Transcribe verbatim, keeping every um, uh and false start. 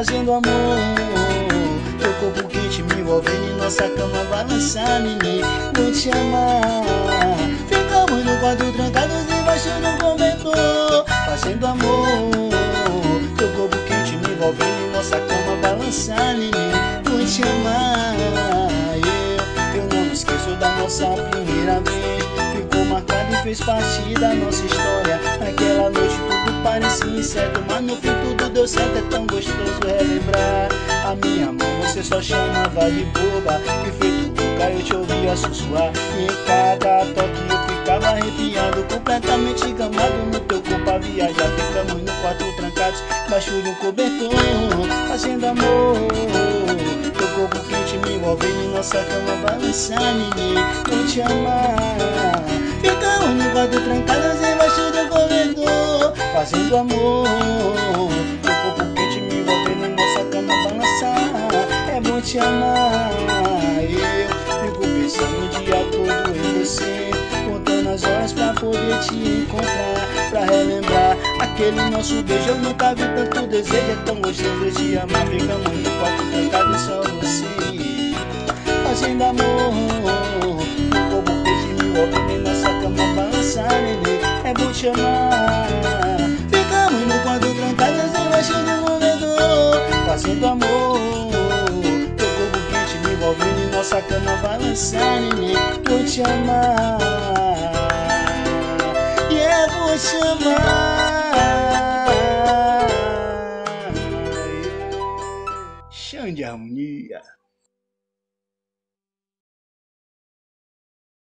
fazendo amor. Teu corpo quente me envolvendo em nossa cama balançar, neném, vou te amar. Ficamos no quarto trancados embaixo do cobertor, fazendo amor. Teu corpo quente me envolvendo em nossa cama balançar, neném, vou te amar. Eu, eu não me esqueço da nossa primeira vez. Ficou marcado e fez parte da nossa história. Aquela noite tudo parecia incerto, mas no fim tudo deu certo. É tão gostoso relembrar. A minha mão você só chamava de boba, e feito louca eu te ouvia sussurrar. E em cada toque eu ficava arrepiado, completamente gamado no teu corpo a viajar. Ficamos no quarto trancados, baixo de um cobertor, fazendo amor. Teu corpo quente me envolvendo em nossa cama balançar, ninguém vou te amar. Ficamos no quarto trancados embaixo do cobertor, fazendo amor. Teu corpo quente me envolvendo em nossa cama balançar, é bom te amar. Eu fico pensando o dia todo em você, contando as horas pra poder te encontrar, pra relembrar aquele nosso beijo. Eu nunca vi tanto desejo, é tão gostoso te amar. Ficamos no quarto trancado e só você, fazendo amor. O corpo quente me envolvendo em nossa cama balançar, neném, é bom te amar. Ficamos no quarto trancados embaixo do cobertor, fazendo amor. Teu corpo quente me envolvendo em nossa cama balançar, neném, vou te amar. E é vou te amar. Chão de harmonia.